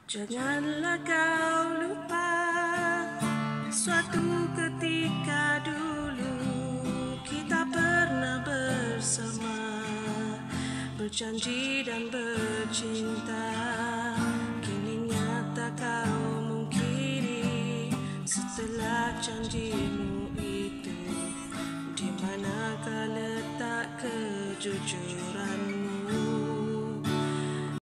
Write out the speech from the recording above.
Janganlah kau lupa suatu ketika dulu kita pernah bersama, berjanji dan bercinta. Kini nyata kau mungkiri setelah janjimu itu. Di manakah letak kejujuran?